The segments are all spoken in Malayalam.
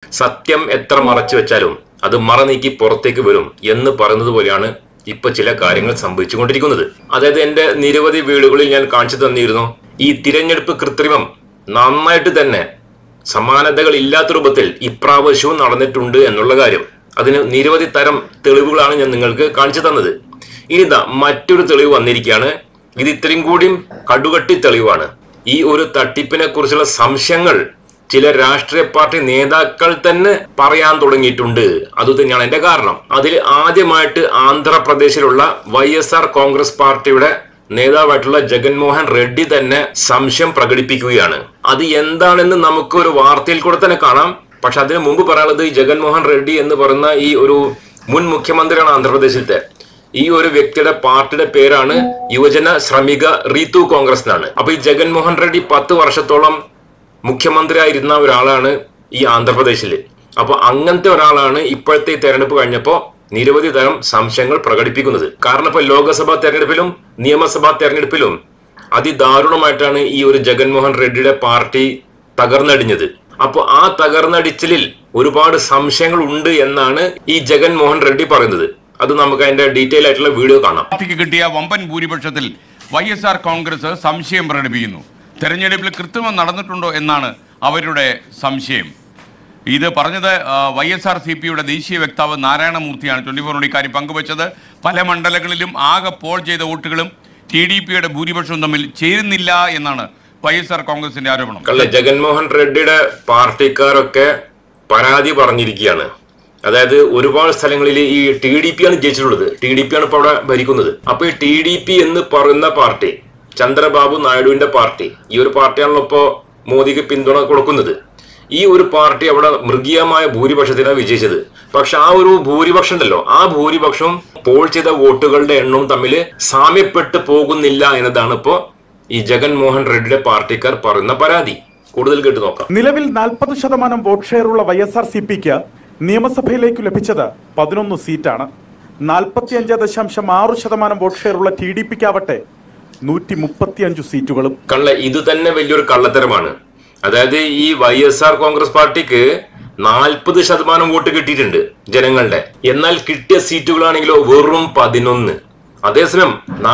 സത്യം എത്ര മറച്ചു വെച്ചാലും അത് മറനീക്കി പുറത്തേക്ക് വരും എന്ന് പറയുന്നത് പോലെയാണ് ഇപ്പൊ ചില കാര്യങ്ങൾ സംഭവിച്ചുകൊണ്ടിരിക്കുന്നത്. അതായത് എന്റെ നിരവധി വീടുകളിൽ ഞാൻ കാണിച്ചു തന്നിരുന്നു, ഈ തിരഞ്ഞെടുപ്പ് കൃത്രിമം നന്നായിട്ട് തന്നെ സമാനതകൾ ഇല്ലാത്ത രൂപത്തിൽ ഇപ്രാവശ്യവും നടന്നിട്ടുണ്ട് എന്നുള്ള കാര്യം. അതിന് നിരവധി തരം തെളിവുകളാണ് ഞാൻ നിങ്ങൾക്ക് കാണിച്ചു തന്നത്. ഇനിതാ മറ്റൊരു തെളിവ് വന്നിരിക്കുകയാണ്. ഇത് ഇത്രയും കൂടിയും കടുകട്ടി തെളിവാണ്. ഈ ഒരു തട്ടിപ്പിനെ കുറിച്ചുള്ള സംശയങ്ങൾ ചില രാഷ്ട്രീയ പാർട്ടി നേതാക്കൾ തന്നെ പറയാൻ തുടങ്ങിയിട്ടുണ്ട്. അതുതന്നെയാണ് എന്റെ കാരണം. അതിൽ ആദ്യമായിട്ട് ആന്ധ്രാപ്രദേശിലുള്ള YSR കോൺഗ്രസ് പാർട്ടിയുടെ നേതാവായിട്ടുള്ള ജഗൻമോഹൻ റെഡ്ഡി തന്നെ സംശയം പ്രകടിപ്പിക്കുകയാണ്. അത് എന്താണെന്ന് നമുക്ക് ഒരു വാർത്തയിൽ കൂടെ തന്നെ കാണാം. പക്ഷെ അതിനു മുമ്പ് പറയാനുള്ളത്, ഈ ജഗൻമോഹൻ റെഡ്ഡി എന്ന് പറയുന്ന ഈ ഒരു മുൻ മുഖ്യമന്ത്രിയാണ് ആന്ധ്രാപ്രദേശിലത്തെ. ഈ ഒരു വ്യക്തിയുടെ പാർട്ടിയുടെ പേരാണ് യുവജന ശ്രമിക റീതു കോൺഗ്രസ് എന്നാണ്. അപ്പൊ ഈ ജഗൻമോഹൻ റെഡ്ഡി 10 വർഷത്തോളം മുഖ്യമന്ത്രിയായിരുന്ന ഒരാളാണ് ഈ ആന്ധ്രാപ്രദേശിൽ. അപ്പൊ അങ്ങനത്തെ ഒരാളാണ് ഇപ്പോഴത്തെ തെരഞ്ഞെടുപ്പ് കഴിഞ്ഞപ്പോ നിരവധി തരം സംശയങ്ങൾ പ്രകടിപ്പിക്കുന്നത്. കാരണം ഇപ്പൊ ലോക്സഭാ തെരഞ്ഞെടുപ്പിലും നിയമസഭാ തെരഞ്ഞെടുപ്പിലും അതിദാരുണമായിട്ടാണ് ഈ ഒരു ജഗൻമോഹൻ റെഡ്ഡിയുടെ പാർട്ടി തകർന്നടിഞ്ഞത്. അപ്പൊ ആ തകർന്നടിച്ചിലിൽ ഒരുപാട് സംശയങ്ങൾ ഉണ്ട് എന്നാണ് ഈ ജഗൻമോഹൻ റെഡ്ഡി പറയുന്നത്. അത് നമുക്ക് അതിന്റെ ഡീറ്റെയിൽ ആയിട്ടുള്ള വീഡിയോ കാണാം. കിട്ടിയ വമ്പൻ ഭൂരിപക്ഷത്തിൽ YSR കോൺഗ്രസ് സംശയം പ്രകടിപ്പിക്കുന്നു. തെരഞ്ഞെടുപ്പിൽ കൃത്രിമം നടന്നിട്ടുണ്ടോ എന്നാണ് അവരുടെ സംശയം. ഇത് പറഞ്ഞത് YSRCPയുടെ ദേശീയ വക്താവ് നാരായണമൂർത്തിയാണ് 24 ഇക്കാര്യം പങ്കുവച്ചത്. പല മണ്ഡലങ്ങളിലും ആകെ പോൾ ചെയ്ത വോട്ടുകളും TDPയുടെ ഭൂരിപക്ഷവും തമ്മിൽ ചേരുന്നില്ല എന്നാണ് YSR കോൺഗ്രസിന്റെ ആരോപണം. ജഗൻമോഹൻ റെഡ്ഡിയുടെ പാർട്ടിക്കാരൊക്കെ പരാതി പറഞ്ഞിരിക്കുകയാണ്. അതായത് ഒരുപാട് സ്ഥലങ്ങളിൽ ഈ TDP ആണ് ജയിച്ചിട്ടുള്ളത്. TDP ആണ് ഇപ്പൊ അവിടെ ഭരിക്കുന്നത്. അപ്പൊ ഈ TDP എന്ന് പറയുന്ന പാർട്ടി ചന്ദ്രബാബു നായിഡുവിന്റെ പാർട്ടി, ഈ ഒരു പാർട്ടിയാണല്ലോ ഇപ്പോ മോദിക്ക് പിന്തുണ കൊടുക്കുന്നത്. ഈ ഒരു പാർട്ടി അവിടെ മൃഗീയമായ ഭൂരിപക്ഷത്തിനാണ് വിജയിച്ചത്. പക്ഷെ ആ ഒരു ഭൂരിപക്ഷം ഉണ്ടല്ലോ, ആ ഭൂരിപക്ഷം പോൾ ചെയ്ത വോട്ടുകളുടെ എണ്ണവും തമ്മിൽ സാമ്യപ്പെട്ടു പോകുന്നില്ല എന്നതാണ് ഇപ്പോ ഈ ജഗൻമോഹൻ റെഡ്ഡിയുടെ പാർട്ടിക്കാർ പറയുന്ന പരാതി. കൂടുതൽ കേട്ട് നോക്കാം. നിലവിൽ 40% വോട്ട് ഷെയറുള്ള YSRCPക്ക് നിയമസഭയിലേക്ക് ലഭിച്ചത് 11 സീറ്റാണ്. 45.6% വോട്ട് ഷെയറുള്ള TDPക്കാവട്ടെ 135 സീറ്റുകളും. ഇത് തന്നെ വലിയൊരു കള്ളത്തരമാണ്. അതായത് ഈ YSR കോൺഗ്രസ് പാർട്ടിക്ക് 40% വോട്ട് കിട്ടിയിട്ടുണ്ട് ജനങ്ങളുടെ. എന്നാൽ കിട്ടിയ സീറ്റുകളാണെങ്കിലോ വെറും 11. അതേസമയം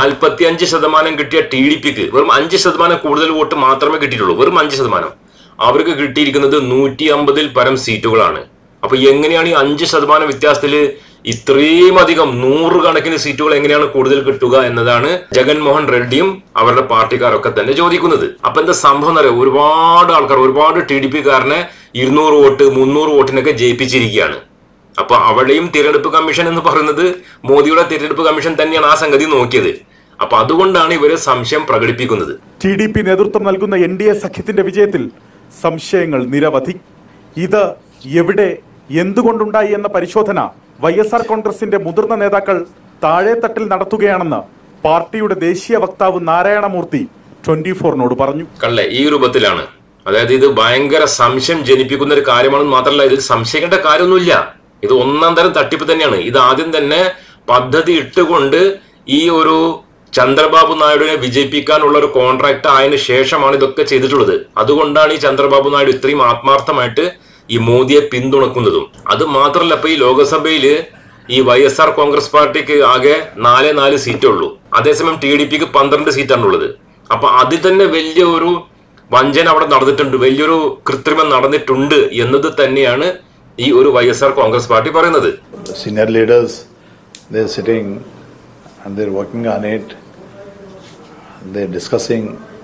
45% കിട്ടിയ TDPക്ക് വെറും 5% കൂടുതൽ വോട്ട് മാത്രമേ കിട്ടിയിട്ടുള്ളൂ. വെറും 5%. അവർക്ക് കിട്ടിയിരിക്കുന്നത് 150-ൽ പരം സീറ്റുകളാണ്. അപ്പൊ എങ്ങനെയാണ് ഈ 5% വ്യത്യാസത്തിൽ ഇത്രയും അധികം 100 കണക്കിന് സീറ്റുകൾ എങ്ങനെയാണ് കൂടുതൽ കിട്ടുക എന്നതാണ് ജഗൻമോഹൻ റെഡ്ഡിയും അവരുടെ പാർട്ടിക്കാരൊക്കെ തന്നെ ചോദിക്കുന്നത്. അപ്പൊ എന്താ സംഭവം എന്നറിയാം, ഒരുപാട് ആൾക്കാർ, ഒരുപാട് TDPക്കാരനെ 200 വോട്ട് 300 വോട്ടിനൊക്കെ ജയിപ്പിച്ചിരിക്കുകയാണ്. അപ്പൊ അവിടെയും തിരഞ്ഞെടുപ്പ് കമ്മീഷൻ എന്ന് പറയുന്നത് മോദിയുടെ തിരഞ്ഞെടുപ്പ് കമ്മീഷൻ തന്നെയാണ് ആ സംഗതി നോക്കിയത്. അപ്പൊ അതുകൊണ്ടാണ് ഇവര് സംശയം പ്രകടിപ്പിക്കുന്നത്. TDP നേതൃത്വം നൽകുന്ന NDA സഖ്യത്തിന്റെ വിജയത്തിൽ സംശയങ്ങൾ നിരവധി. ഇത് എവിടെ എന്തുകൊണ്ടുണ്ടായി എന്ന പരിശോധന YSR കോൺഗ്രസിന്റെ മുതിർന്ന നേതാക്കൾ താഴെത്തട്ടിൽ നടത്തുകയാണെന്ന് പാർട്ടിയുടെ ദേശീയ വക്താവ് നാരായണമൂർത്തി 24നോട് പറഞ്ഞു. ഈ രൂപത്തിലാണ്. അതായത് ഇത് ഭയങ്കര സംശയം ജനിപ്പിക്കുന്ന ഒരു കാര്യമാണെന്ന് മാത്രമല്ല, ഇതിൽ സംശയിക്കേണ്ട കാര്യമൊന്നുമില്ല. ഇത് ഒന്നാം തരം തട്ടിപ്പ് തന്നെയാണ്. ഇത് ആദ്യം തന്നെ പദ്ധതി ഇട്ടുകൊണ്ട് ഈ ഒരു ചന്ദ്രബാബു നായിഡുവിനെ വിജയിപ്പിക്കാനുള്ള ഒരു കോൺട്രാക്ട് ആയതിനു ശേഷമാണ് ഇതൊക്കെ ചെയ്തിട്ടുള്ളത്. അതുകൊണ്ടാണ് ഈ ചന്ദ്രബാബു നായിഡു ഇത്രയും ആത്മാർത്ഥമായിട്ട് ഈ മോദിയെ പിന്തുണക്കുന്നതും. അത് മാത്രമല്ല, ഇപ്പൊ ഈ ലോകസഭയില് ഈ YSR കോൺഗ്രസ് പാർട്ടിക്ക് ആകെ 4 സീറ്റേ ഉള്ളൂ. അതേസമയം TDPക്ക് 12 സീറ്റാണുള്ളത്. അപ്പൊ അതിൽ തന്നെ വലിയൊരു വഞ്ചന അവിടെ നടന്നിട്ടുണ്ട്, വലിയൊരു കൃത്രിമം നടന്നിട്ടുണ്ട് എന്നത് തന്നെയാണ് ഈ ഒരു YSR കോൺഗ്രസ് പാർട്ടി പറയുന്നത്. Senior leaders, they're sitting and they're working on it. They're discussing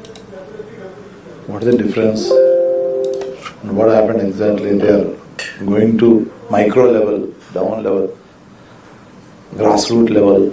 what is the difference and what happened exactly. They are going to micro level, down level, grassroots level.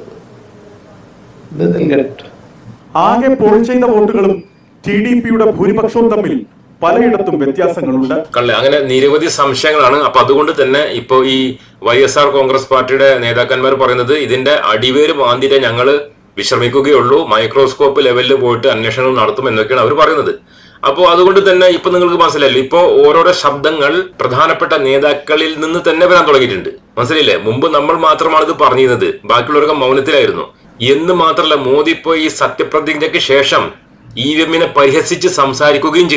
Then they'll get. ആകെ പോൾ ചെയ്ത വോട്ടുകളും TDPയുടെ ഭൂരിപക്ഷവും തമ്മിൽ പലയിടത്തും വ്യത്യാസങ്ങളുണ്ട്. അങ്ങനെ നിരവധി സംശയങ്ങളാണ്. അപ്പൊ അതുകൊണ്ട് തന്നെ ഇപ്പോ ഈ YSR കോൺഗ്രസ് പാർട്ടിയുടെ നേതാക്കന്മാർ പറയുന്നത് ഇതിന്റെ അടിവേര് മാന്തിരെ ഞങ്ങള് വിശ്രമിക്കുകയുള്ളൂ, മൈക്രോസ്കോപ്പ് ലെവലിൽ പോയിട്ട് അന്വേഷണം നടത്തും എന്നൊക്കെയാണ് അവർ പറയുന്നത്. അപ്പോൾ അതുകൊണ്ട് തന്നെ ഇപ്പൊ നിങ്ങൾക്ക് മനസ്സിലായല്ലോ, ഇപ്പോ ഓരോരോ ശബ്ദങ്ങൾ പ്രധാനപ്പെട്ട നേതാക്കളിൽ നിന്ന് തന്നെ വരാൻ തുടങ്ങിയിട്ടുണ്ട്. മനസ്സിലായില്ലേ? മുമ്പ് നമ്മൾ മാത്രമാണ് ഇത് പറഞ്ഞിരുന്നത്, ബാക്കിയുള്ളവരൊക്കെ മൗനത്തിലായിരുന്നു. എന്ന് മാത്രമല്ല, മോദി ഇപ്പോ ഈ സത്യപ്രതിജ്ഞയ്ക്ക് ശേഷം EVM പരിഹസിച്ച് സംസാരിക്കുകയും ചെയ്തു.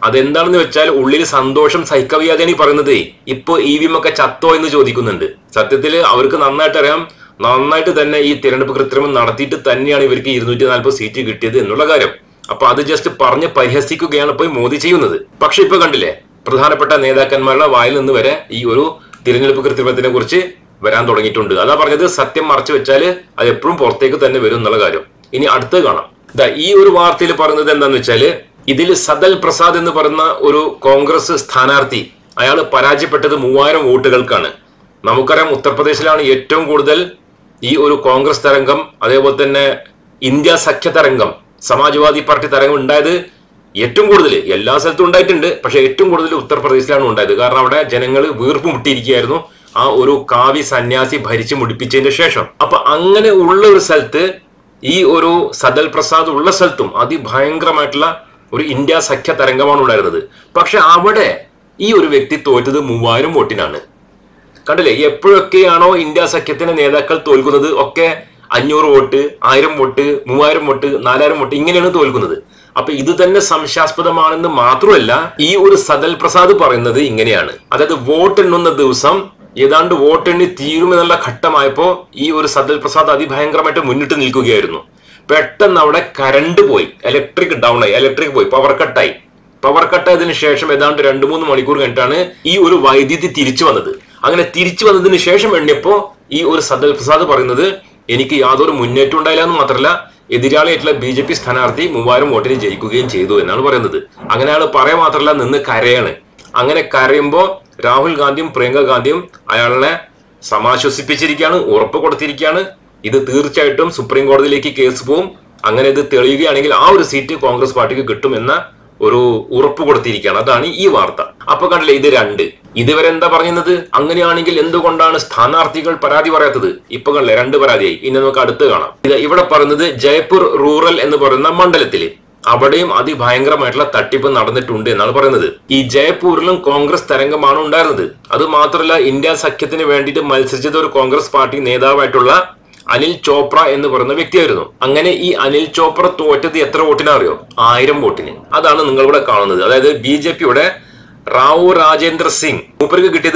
അതെന്താണെന്ന് വെച്ചാൽ ഉള്ളിൽ സന്തോഷം സഹിക്കവയ്യാതെയാണ് ഈ പറയുന്നത്. ഇപ്പൊ EVM ഒക്കെ ചത്തോ എന്ന് ചോദിക്കുന്നുണ്ട്. സത്യത്തിൽ അവർക്ക് നന്നായിട്ട് അറിയാം, നന്നായിട്ട് തന്നെ ഈ തിരഞ്ഞെടുപ്പ് കൃത്രിമം നടത്തിയിട്ട് തന്നെയാണ് ഇവർക്ക് 240 സീറ്റ് കിട്ടിയത് എന്നുള്ള കാര്യം. അപ്പൊ അത് ജസ്റ്റ് പറഞ്ഞ് പരിഹസിക്കുകയാണ് ഇപ്പൊ മോദി ചെയ്യുന്നത്. പക്ഷെ ഇപ്പൊ കണ്ടില്ലേ, പ്രധാനപ്പെട്ട നേതാക്കന്മാരുടെ വായിൽ നിന്ന് വരെ ഈ ഒരു തിരഞ്ഞെടുപ്പ് കൃത്രിമത്തിനെ കുറിച്ച് വരാൻ തുടങ്ങിയിട്ടുണ്ട്. അതാ പറഞ്ഞത്, സത്യം മറച്ചു വെച്ചാൽ അത് എപ്പോഴും പുറത്തേക്ക് തന്നെ വരും എന്നുള്ള കാര്യം. ഇനി അടുത്ത് കാണാം. ഈ ഒരു വാർത്തയിൽ പറയുന്നത് എന്താന്ന് വെച്ചാല്, ഇതിൽ സദൽ പ്രസാദ് എന്ന് പറയുന്ന ഒരു കോൺഗ്രസ് സ്ഥാനാർത്ഥി, അയാൾ പരാജയപ്പെട്ടത് 3000 വോട്ടുകൾക്കാണ്. നമുക്കറിയാം ഉത്തർപ്രദേശിലാണ് ഏറ്റവും കൂടുതൽ ഈ ഒരു കോൺഗ്രസ് തരംഗം, അതേപോലെ തന്നെ ഇന്ത്യ സഖ്യ തരംഗം, സമാജ്വാദി പാർട്ടി തരംഗം ഉണ്ടായത് ഏറ്റവും കൂടുതൽ. എല്ലാ സ്ഥലത്തും ഉണ്ടായിട്ടുണ്ട്, പക്ഷെ ഏറ്റവും കൂടുതൽ ഉത്തർപ്രദേശിലാണ് ഉണ്ടായത്. കാരണം അവിടെ ജനങ്ങൾ വീർപ്പ് മുട്ടിയിരിക്കുകയായിരുന്നു ആ ഒരു കാവി സന്യാസി ഭരിച്ചു മുടിപ്പിച്ചതിന് ശേഷം. അപ്പൊ അങ്ങനെ ഉള്ള ഒരു സ്ഥലത്ത് ഈ ഒരു സദൽ പ്രസാദ് ഉള്ള സ്ഥലത്തും അതിഭയങ്കരമായിട്ടുള്ള ഒരു ഇന്ത്യ സഖ്യ തരംഗമാണ് ഉണ്ടായിരുന്നത്. പക്ഷെ അവിടെ ഈ ഒരു വ്യക്തി തോറ്റത് 3000 വോട്ടിനാണ്. കണ്ടില്ലേ, എപ്പോഴൊക്കെയാണോ ഇന്ത്യ സഖ്യത്തിന്റെ നേതാക്കൾ തോൽക്കുന്നത് ഒക്കെ 500 വോട്ട്, 1000 വോട്ട്, 3000 വോട്ട്, 4000 വോട്ട് ഇങ്ങനെയാണ് തോൽക്കുന്നത്. അപ്പൊ ഇത് തന്നെ സംശയാസ്പദമാണെന്ന് മാത്രമല്ല, ഈ ഒരു സദൽ പ്രസാദ് പറയുന്നത് ഇങ്ങനെയാണ്. അതായത് വോട്ട് എണ്ണുന്ന ദിവസം ഏതാണ്ട് വോട്ടെണ്ണി തീരുമെന്നുള്ള ഘട്ടമായപ്പോ ഈ ഒരു സദൽ പ്രസാദ് അതിഭയങ്കരമായിട്ട് മുന്നിട്ട് നിൽക്കുകയായിരുന്നു. പെട്ടെന്ന് അവിടെ കറണ്ട് പോയി, ഇലക്ട്രിക് ഡൗൺ ആയി, ഇലക്ട്രിക് പോയി, പവർ കട്ടായി. പവർ കട്ടായതിനു ശേഷം ഏതാണ്ട് 2-3 മണിക്കൂർ കഴിഞ്ഞിട്ടാണ് ഈ ഒരു വൈദ്യുതി തിരിച്ചു വന്നത്. അങ്ങനെ തിരിച്ചു വന്നതിന് ശേഷം എണ്ണിയപ്പോ ഈ ഒരു സദൽ പ്രസാദ് പറയുന്നത്, എനിക്ക് യാതൊരു മുന്നേറ്റം ഉണ്ടായില്ല എന്ന് മാത്രമല്ല, എതിരാളിയായിട്ടുള്ള BJP സ്ഥാനാർത്ഥി 3000 വോട്ടിന് ജയിക്കുകയും ചെയ്തു എന്നാണ് പറയുന്നത്. അങ്ങനെ അയാൾ പറയാൻ മാത്രമല്ല, നിന്ന് കരയാണ്. അങ്ങനെ കരയുമ്പോ രാഹുൽ ഗാന്ധിയും പ്രിയങ്ക ഗാന്ധിയും അയാളെ സമാശ്വസിപ്പിച്ചിരിക്കുകയാണ്, ഉറപ്പ് കൊടുത്തിരിക്കുകയാണ്. ഇത് തീർച്ചയായിട്ടും സുപ്രീം കോടതിയിലേക്ക് കേസ് പോവും, അങ്ങനെ ഇത് തെളിയുകയാണെങ്കിൽ ആ ഒരു സീറ്റ് കോൺഗ്രസ് പാർട്ടിക്ക് കിട്ടും എന്ന ഒരു ഉറപ്പ് കൊടുത്തിരിക്കുകയാണ്. അതാണ് ഈ വാർത്ത. അപ്പൊ കണ്ടില്ലേ, ഇത് 2. ഇതുവരെ എന്താ പറയുന്നത്, അങ്ങനെയാണെങ്കിൽ എന്തുകൊണ്ടാണ് സ്ഥാനാർത്ഥികൾ പരാതി പറയാത്തത്? ഇപ്പൊ കണ്ടില്ലേ, 2 പരാതിയായി. ഇനി നമുക്ക് അടുത്ത് കാണാം. ഇവിടെ പറയുന്നത് ജയ്പൂർ റൂറൽ എന്ന് പറയുന്ന മണ്ഡലത്തില് അവിടെയും അതിഭയങ്കരമായിട്ടുള്ള തട്ടിപ്പ് നടന്നിട്ടുണ്ട് എന്നാണ് പറയുന്നത്. ഈ ജയ്പൂരിലും കോൺഗ്രസ് തരംഗമാണ് ഉണ്ടായിരുന്നത്. അത് മാത്രമല്ല, ഇന്ത്യ സഖ്യത്തിന് വേണ്ടിയിട്ട് മത്സരിച്ചത് ഒരു കോൺഗ്രസ് പാർട്ടി നേതാവായിട്ടുള്ള അനിൽ ചോപ്ര എന്ന് പറയുന്ന വ്യക്തിയായിരുന്നു. അങ്ങനെ ഈ അനിൽ ചോപ്ര തോറ്റത് എത്ര വോട്ടിനറിയോ? 1000 വോട്ടിന്. അതാണ് നിങ്ങളിവിടെ കാണുന്നത്. അതായത് BJPയുടെ റാവു രാജേന്ദ്ര സിംഗ്, മൂപ്പർക്ക് കിട്ടിയത്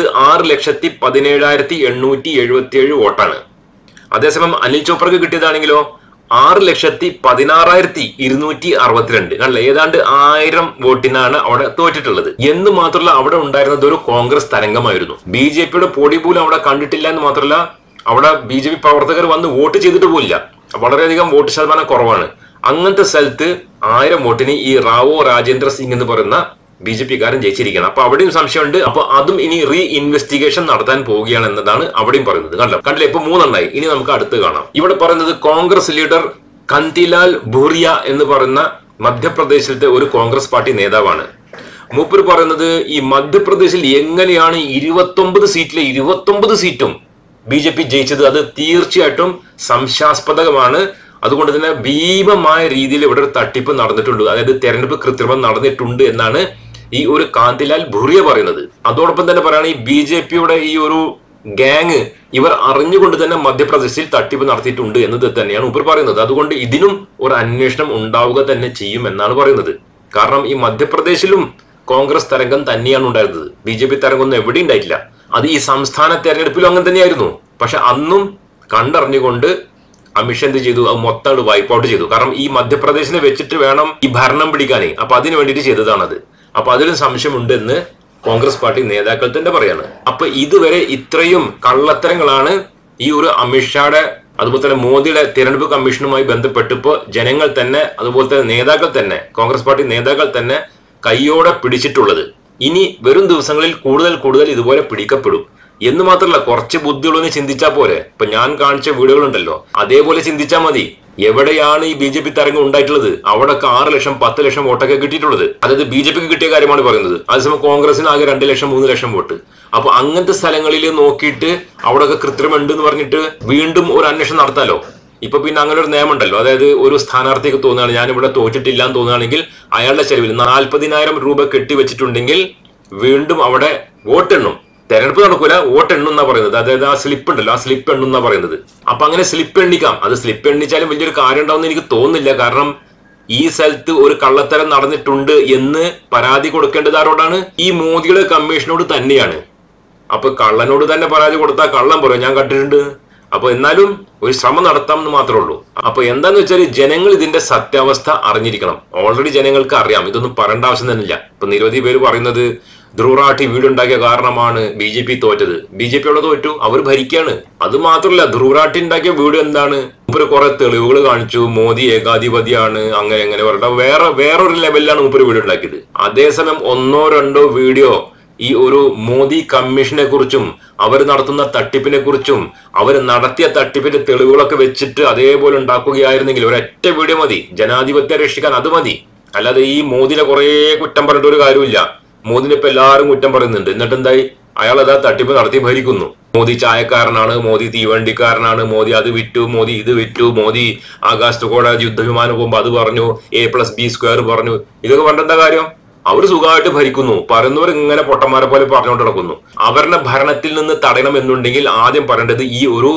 6,17,877 വോട്ടാണ്. അതേസമയം അനിൽ ചോപ്രക്ക് കിട്ടിയതാണെങ്കിലോ 6,16,262. കണ്ടില്ല, ഏതാണ്ട് 1000 വോട്ടിനാണ് അവിടെ തോറ്റിട്ടുള്ളത്. എന്ന് മാത്രമല്ല, അവിടെ ഉണ്ടായിരുന്നത് ഒരു കോൺഗ്രസ് തരംഗമായിരുന്നു. BJPയുടെ പൊടി പോലും അവിടെ കണ്ടിട്ടില്ല എന്ന് മാത്രമല്ല, അവിടെ BJP പ്രവർത്തകർ വന്ന് വോട്ട് ചെയ്തിട്ട് പോലില്ല. വളരെയധികം വോട്ട് ശതമാനം കുറവാണ്. അങ്ങനത്തെ സ്ഥലത്ത് 1000 വോട്ടിന് ഈ റാവു രാജേന്ദ്ര സിംഗ് എന്ന് പറയുന്ന BJP-കാരൻ ജയിച്ചിരിക്കണം. അപ്പൊ അവിടെയും സംശയമുണ്ട്. അപ്പൊ അതും ഇനി ഇൻവെസ്റ്റിഗേഷൻ നടത്താൻ പോവുകയാണ് എന്നതാണ് അവിടെയും പറയുന്നത്. കണ്ടില്ലേ, ഇപ്പൊ 3 എണ്ണമായി. ഇനി നമുക്ക് അടുത്ത് കാണാം. ഇവിടെ പറയുന്നത് കോൺഗ്രസ് ലീഡർ കാന്തിലാൽ ഭൂരിയ എന്ന് പറയുന്ന മധ്യപ്രദേശിലത്തെ ഒരു കോൺഗ്രസ് പാർട്ടി നേതാവാണ്. മൂപ്പർ പറയുന്നത്, ഈ മധ്യപ്രദേശിൽ എങ്ങനെയാണ് 29 സീറ്റിലെ 29 സീറ്റും BJP ജയിച്ചത്? അത് തീർച്ചയായിട്ടും സംശയാസ്പദമാണ്. അതുകൊണ്ട് തന്നെ ഭീമമായ രീതിയിൽ ഇവിടെ ഒരു തട്ടിപ്പ് നടന്നിട്ടുണ്ട്, അതായത് തെരഞ്ഞെടുപ്പ് കൃത്രിമം നടന്നിട്ടുണ്ട് എന്നാണ് ഈ ഒരു കാന്തിലാൽ ഭൂരിയ പറയുന്നത്. അതോടൊപ്പം തന്നെ പറയുകയാണ്, ഈ BJPയുടെ ഈ ഒരു ഗ്യാങ് ഇവർ അറിഞ്ഞുകൊണ്ട് തന്നെ മധ്യപ്രദേശിൽ തട്ടിപ്പ് നടത്തിയിട്ടുണ്ട് എന്നത് തന്നെയാണ് ഇവർ പറയുന്നത്. അതുകൊണ്ട് ഇതിനും ഒരു അന്വേഷണം ഉണ്ടാവുക തന്നെ ചെയ്യും എന്നാണ് പറയുന്നത്. കാരണം ഈ മധ്യപ്രദേശിലും കോൺഗ്രസ് തരംഗം തന്നെയാണ് ഉണ്ടായിരുന്നത്, BJP തരംഗമൊന്നും എവിടെ ഉണ്ടായിട്ടില്ല. അത് ഈ സംസ്ഥാന തെരഞ്ഞെടുപ്പിലും അങ്ങനെ തന്നെയായിരുന്നു. പക്ഷെ അന്നും കണ്ടറിഞ്ഞുകൊണ്ട് അമിത്ഷാ എന്ത് ചെയ്തു? അത് മൊത്തം വൈപ്പ് ഔട്ട് ചെയ്തു. കാരണം ഈ മധ്യപ്രദേശിനെ വെച്ചിട്ട് വേണം ഈ ഭരണം പിടിക്കാനേ. അപ്പൊ അതിന് വേണ്ടിയിട്ട് ചെയ്തതാണത്. അപ്പൊ അതിലും സംശയമുണ്ട് എന്ന് കോൺഗ്രസ് പാർട്ടി നേതാക്കൾ തന്നെ പറയാണ്. അപ്പൊ ഇതുവരെ ഇത്രയും കള്ളത്തരങ്ങളാണ് ഈ ഒരു അമിത്ഷായുടെ അതുപോലെ തന്നെ മോദിയുടെ തെരഞ്ഞെടുപ്പ് കമ്മീഷനുമായി ബന്ധപ്പെട്ടിപ്പോ ജനങ്ങൾ തന്നെ അതുപോലെ തന്നെ നേതാക്കൾ തന്നെ കോൺഗ്രസ് പാർട്ടി നേതാക്കൾ തന്നെ കൈയോടെ പിടിച്ചിട്ടുള്ളത്. ഇനി വരും ദിവസങ്ങളിൽ കൂടുതൽ ഇതുപോലെ പിടിക്കപ്പെടും എന്ന് മാത്രമല്ല, കുറച്ച് ബുദ്ധിയുള്ളവന് ചിന്തിച്ചാൽ പോരെ. ഇപ്പൊ ഞാൻ കാണിച്ച വീഡിയോകളുണ്ടല്ലോ, അതേപോലെ ചിന്തിച്ചാൽ മതി. എവിടെയാണ് ഈ BJP തരംഗം ഉണ്ടായിട്ടുള്ളത് അവിടെയൊക്കെ 6 ലക്ഷം 10 ലക്ഷം വോട്ടൊക്കെ കിട്ടിയിട്ടുള്ളത്. അതായത് BJPക്ക് കിട്ടിയ കാര്യമാണ് പറയുന്നത്. അതേസമയം കോൺഗ്രസിന് ആകെ 2 ലക്ഷം 3 ലക്ഷം വോട്ട്. അപ്പൊ അങ്ങനത്തെ സ്ഥലങ്ങളിൽ നോക്കിയിട്ട് അവിടെയൊക്കെ കൃത്രിമം ഉണ്ട് എന്ന് പറഞ്ഞിട്ട് വീണ്ടും ഒരു അന്വേഷണം നടത്താലോ. ഇപ്പൊ പിന്നെ അങ്ങനെ ഒരു നിയമം ഉണ്ടല്ലോ, അതായത് ഒരു സ്ഥാനാർത്ഥിക്ക് തോന്നുകയാണ് ഞാൻ ഇവിടെ തോറ്റിട്ടില്ല എന്ന് തോന്നുകയാണെങ്കിൽ അയാളുടെ ചെലവിൽ 40,000 രൂപ കെട്ടിവെച്ചിട്ടുണ്ടെങ്കിൽ വീണ്ടും അവിടെ വോട്ടെണ്ണും. തെരഞ്ഞെടുപ്പ് നടക്കൂല, വോട്ടെണ്ണും എന്നാ പറയുന്നത്. അതായത് ആ സ്ലിപ്പ് ഉണ്ടല്ലോ, ആ സ്ലിപ്പ് എണ്ണും എന്നാ പറയുന്നത്. അപ്പൊ അങ്ങനെ സ്ലിപ്പ് എണ്ണിക്കാം. അത് സ്ലിപ്പ് എണ്ണിച്ചാലും വലിയൊരു കാര്യം ഉണ്ടാവുമെന്ന് എനിക്ക് തോന്നുന്നില്ല. കാരണം ഈ സ്ഥലത്ത് ഒരു കള്ളത്തരം നടന്നിട്ടുണ്ട് എന്ന് പരാതി കൊടുക്കേണ്ടത് ആരോടാണ്? ഈ മോദിയുടെ കമ്മീഷനോട് തന്നെയാണ്. അപ്പൊ കള്ളനോട് തന്നെ പരാതി കൊടുത്താൽ കള്ളം പറയും ഞാൻ കണ്ടിട്ടുണ്ട്. അപ്പൊ എന്നാലും ഒരു ശ്രമം നടത്താം എന്ന് മാത്രമേ ഉള്ളൂ. അപ്പൊ എന്താന്ന് വെച്ചാൽ ജനങ്ങൾ ഇതിന്റെ സത്യാവസ്ഥ അറിഞ്ഞിരിക്കണം. ഓൾറെഡി ജനങ്ങൾക്ക് അറിയാം, ഇതൊന്നും പറയേണ്ട ആവശ്യം തന്നെ ഇല്ല. ഇപ്പൊ നിരവധി പേര് പറയുന്നത് ധ്രുവ് റാഠി വീടുണ്ടാക്കിയ കാരണമാണ് BJP തോറ്റത്. BJP അവിടെ തോറ്റു, അവർ ഭരിക്കാണ്. അത് മാത്രമല്ല, ധ്രുവ് റാഠി ഉണ്ടാക്കിയ വീട് എന്താണ്? മൂപ്പര് കുറെ തെളിവുകൾ കാണിച്ചു, മോദി ഏകാധിപതിയാണ്, അങ്ങനെ പറഞ്ഞ വേറൊരു ലെവലിലാണ് മൂപ്പര് വീട് ഉണ്ടാക്കിയത്. അതേസമയം 1-2 വീഡിയോ ഈ ഒരു മോദി കമ്മീഷനെ കുറിച്ചും അവർ നടത്തുന്ന തട്ടിപ്പിനെ കുറിച്ചും അവർ നടത്തിയ തട്ടിപ്പിന്റെ തെളിവുകളൊക്കെ വെച്ചിട്ട് അതേപോലെ ഉണ്ടാക്കുകയായിരുന്നെങ്കിൽ ഒരൊറ്റ വീഡിയോ മതി ജനാധിപത്യം രക്ഷിക്കാൻ. അത് മതി. അല്ലാതെ ഈ മോദിനെ കുറെ കുറ്റം പറഞ്ഞിട്ട് ഒരു കാര്യമില്ല. മോദിനെ ഇപ്പൊ എല്ലാവരും കുറ്റം പറയുന്നുണ്ട്. എന്നിട്ട് എന്തായി? അയാൾ അതാ തട്ടിപ്പ് നടത്തി ഭരിക്കുന്നു. മോദി ചായക്കാരനാണ്, മോദി തീവണ്ടിക്കാരനാണ്, മോദി അത് വിറ്റു, മോദി ഇത് വിറ്റു, മോദി ആകാശത്തോടെ യുദ്ധവിമാനം പോകുമ്പോ അത് പറഞ്ഞു, A+B² പറഞ്ഞു. ഇതൊക്കെ പറഞ്ഞെന്താ കാര്യം? അവർ സുഖമായിട്ട് ഭരിക്കുന്നു. പറയുന്നവർ ഇങ്ങനെ പൊട്ടന്മാരെ പോലെ പറഞ്ഞുകൊണ്ട് നടക്കുന്നു. അവരുടെ ഭരണത്തിൽ നിന്ന് തടയണം എന്നുണ്ടെങ്കിൽ ആദ്യം പറയേണ്ടത് ഈ ഒരു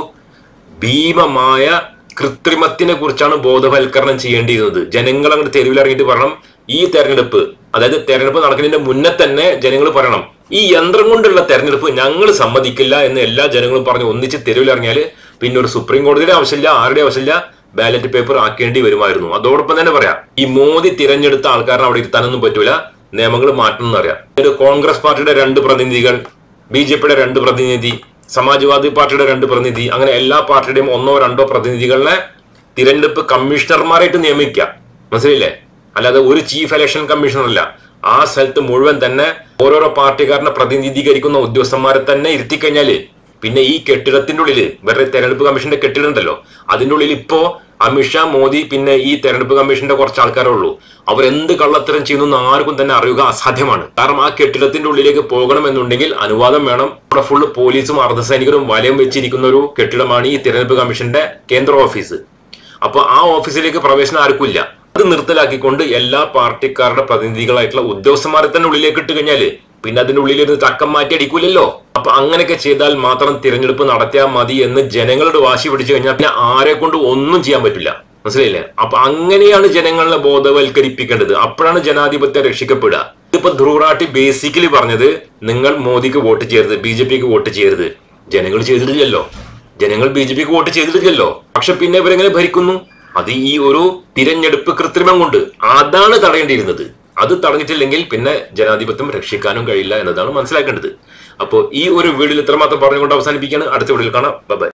ഭീമമായ കൃത്രിമത്തിനെ കുറിച്ചാണ് ബോധവൽക്കരണം ചെയ്യേണ്ടിയിരുന്നത്. ജനങ്ങൾ അങ്ങോട്ട് തെരുവിലിറങ്ങിയിട്ട് പറയണം, ഈ തെരഞ്ഞെടുപ്പ്, അതായത് തെരഞ്ഞെടുപ്പ് നടക്കുന്നതിന്റെ മുന്നേ തന്നെ ജനങ്ങൾ പറയണം, ഈ യന്ത്രം കൊണ്ടുള്ള തെരഞ്ഞെടുപ്പ് ഞങ്ങൾ സമ്മതിക്കില്ല എന്ന് എല്ലാ ജനങ്ങളും പറഞ്ഞ് ഒന്നിച്ച് തെരുവിലിറങ്ങിയാൽ പിന്നെ ഒരു സുപ്രീം കോടതിയുടെ ആവശ്യമില്ല, ആരുടെ ആവശ്യമില്ല, ബാലറ്റ് പേപ്പർ ആക്കേണ്ടി വരുമായിരുന്നു. അതോടൊപ്പം തന്നെ പറയാം, ഈ മോദി തിരഞ്ഞെടുത്ത ആൾക്കാരനെ അവിടെ ഇരുത്താനൊന്നും പറ്റൂല, നിയമങ്ങൾ മാറ്റണം എന്നറിയാം. കോൺഗ്രസ് പാർട്ടിയുടെ 2 പ്രതിനിധികൾ, BJPയുടെ 2 പ്രതിനിധി, സമാജ്വാദി പാർട്ടിയുടെ 2 പ്രതിനിധി, അങ്ങനെ എല്ലാ പാർട്ടിയുടെയും 1-2 പ്രതിനിധികളെ തിരഞ്ഞെടുപ്പ് കമ്മീഷണർമാരായിട്ട് നിയമിക്കുക. മനസ്സിലില്ലേ? അല്ലാതെ ഒരു ചീഫ് ഇലക്ഷൻ കമ്മീഷണർ അല്ല. ആ സ്ഥലത്ത് മുഴുവൻ തന്നെ ഓരോരോ പാർട്ടിക്കാരനെ പ്രതിനിധീകരിക്കുന്ന ഉദ്യോഗസ്ഥന്മാരെ തന്നെ ഇരുത്തിക്കഴിഞ്ഞാല് പിന്നെ ഈ കെട്ടിടത്തിന്റെ ഉള്ളിൽ വേറെ തെരഞ്ഞെടുപ്പ് കമ്മീഷന്റെ കെട്ടിടം ഉണ്ടല്ലോ, അതിന്റെ ഉള്ളിൽ ഇപ്പോ അമിത്ഷാ, മോദി, പിന്നെ ഈ തെരഞ്ഞെടുപ്പ് കമ്മീഷന്റെ കുറച്ച് ആൾക്കാരേ ഉള്ളൂ. അവരെന്ത് കള്ളത്തരം ചെയ്യുന്നു ആർക്കും തന്നെ അറിയുക അസാധ്യമാണ്. കാരണം ആ കെട്ടിടത്തിന്റെ ഉള്ളിലേക്ക് പോകണമെന്നുണ്ടെങ്കിൽ അനുവാദം വേണം. അവിടെ ഫുള്ള് പോലീസും അർദ്ധസൈനികരും വലയം വെച്ചിരിക്കുന്ന ഒരു കെട്ടിടമാണ് ഈ തെരഞ്ഞെടുപ്പ് കമ്മീഷന്റെ കേന്ദ്ര ഓഫീസ്. അപ്പൊ ആ ഓഫീസിലേക്ക് പ്രവേശനം ആർക്കില്ല. അത് നിർത്തലാക്കിക്കൊണ്ട് എല്ലാ പാർട്ടിക്കാരുടെ പ്രതിനിധികളായിട്ടുള്ള ഉദ്യോഗസ്ഥന്മാരെ തന്നെ ഉള്ളിലേക്ക് ഇട്ട് കഴിഞ്ഞാല് പിന്നെ അതിന്റെ ഉള്ളിൽ ഒരു തക്കം മാറ്റി അടിക്കൂലല്ലോ. അപ്പൊ അങ്ങനെയൊക്കെ ചെയ്താൽ മാത്രം തിരഞ്ഞെടുപ്പ് നടത്തിയാൽ മതി എന്ന് ജനങ്ങളുടെ വാശി പിടിച്ചു കഴിഞ്ഞാൽ പിന്നെ ആരെ കൊണ്ട് ഒന്നും ചെയ്യാൻ പറ്റില്ല. മനസ്സിലായില്ലേ? അപ്പൊ അങ്ങനെയാണ് ജനങ്ങളെ ബോധവൽക്കരിപ്പിക്കേണ്ടത്. അപ്പോഴാണ് ജനാധിപത്യം രക്ഷിക്കപ്പെടുക. ഇതിപ്പോ ധ്രുവ് റാഠി ബേസിക്കലി പറഞ്ഞത് നിങ്ങൾ മോദിക്ക് വോട്ട് ചെയ്യരുത്, BJPക്ക് വോട്ട് ചെയ്യരുത്. ജനങ്ങൾ ചെയ്തിട്ടില്ലല്ലോ, ജനങ്ങൾ BJPക്ക് വോട്ട് ചെയ്തിട്ടില്ലല്ലോ. പക്ഷെ പിന്നെ ഇവരെങ്ങനെ ഭരിക്കുന്നു? അത് ഈ ഒരു തിരഞ്ഞെടുപ്പ് കൃത്രിമം കൊണ്ട്. അതാണ് തടയേണ്ടിയിരുന്നത്. അത് തടഞ്ഞിട്ടില്ലെങ്കിൽ പിന്നെ ജനാധിപത്യം രക്ഷിക്കാനും കഴിയില്ല എന്നതാണ് മനസ്സിലാക്കേണ്ടത്. അപ്പോൾ ഈ ഒരു വീഡിയോയിൽ ഇത്രമാത്രം പറഞ്ഞുകൊണ്ട് അവസാനിപ്പിക്കുകയാണ്. അടുത്ത വീഡിയോയിൽ കാണാം. ബൈ.